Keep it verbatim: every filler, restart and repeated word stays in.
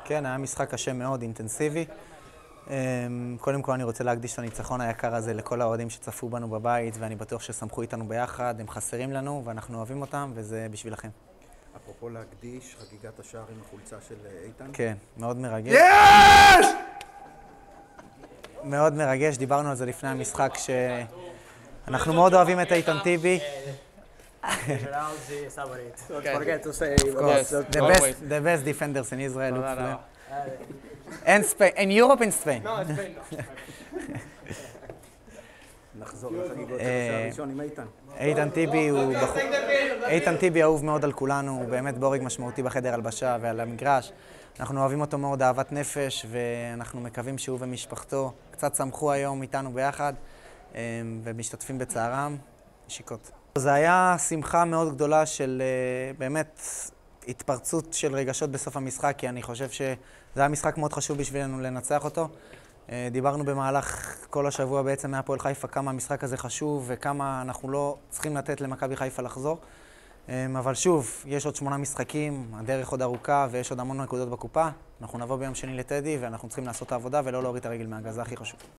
כן, היה משחק קשה מאוד, אינטנסיבי. קודם כל אני רוצה להקדיש את הניצחון היקר הזה לכל האוהדים שצפו בנו בבית, ואני בטוח ששמחו איתנו ביחד, הם חסרים לנו ואנחנו אוהבים אותם, וזה בשבילכם. אפרופו להקדיש, חגיגת השער עם החולצה של איתן. כן, מאוד מרגש. יש! מאוד מרגש, דיברנו על זה לפני המשחק, שאנחנו מאוד אוהבים את איתן טיבי. The best defenders in Israel. And Spain, in Europe and Spain. נחזור לחגיגות של השער הראשון עם איתן. איתן טיבי הוא בחור... איתן טיבי אהוב מאוד על כולנו, הוא באמת בורג משמעותי בחדר הלבשה ועל המגרש. אנחנו אוהבים אותו מאוד אהבת נפש, ואנחנו מקווים שהוא ומשפחתו קצת שמחו היום איתנו ביחד, ומשתתפים בצערם. נשיקות. זו הייתה שמחה מאוד גדולה של באמת התפרצות של רגשות בסוף המשחק, כי אני חושב שזה היה משחק מאוד חשוב בשבילנו לנצח אותו. דיברנו במהלך כל השבוע בעצם מהפועל חיפה כמה המשחק הזה חשוב וכמה אנחנו לא צריכים לתת למכבי חיפה לחזור. אבל שוב, יש עוד שמונה משחקים, הדרך עוד ארוכה ויש עוד המון נקודות בקופה. אנחנו נבוא ביום שני לטדי ואנחנו צריכים לעשות את העבודה ולא להוריד את הרגל מהגז, זה הכי חשוב.